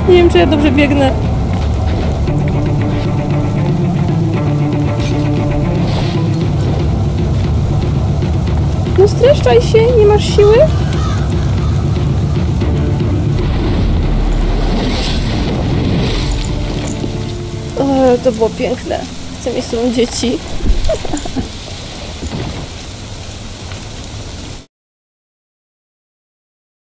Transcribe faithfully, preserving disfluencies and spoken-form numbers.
Nie wiem, czy ja dobrze biegnę. No streszczaj się, nie masz siły? O, to było piękne. Chcę mieć z tobą dzieci.